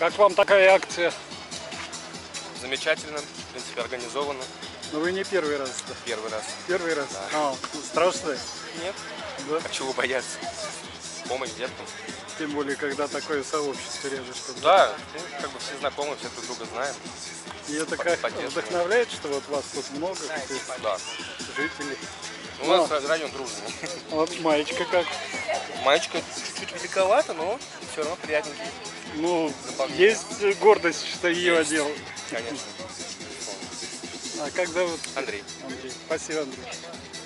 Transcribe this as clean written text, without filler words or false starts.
Как вам такая акция? Замечательно, в принципе, организовано. Ну вы не первый раз, да? Первый раз. Первый раз? Да. А, страшно? Нет. Да? А чего бояться? Помощь деткам. Тем более, когда такое сообщество рядышком. Да, ну, как бы все знакомы, все друг друга знаем. И это как вдохновляет, что вот вас тут много, Да. жителей. У нас район дружный. Вот маечка как? Маечка чуть-чуть великовата, но все равно приятненький. Ну, есть гордость, что ее одел. Конечно. А как зовут? Андрей. Андрей. Спасибо, Андрей.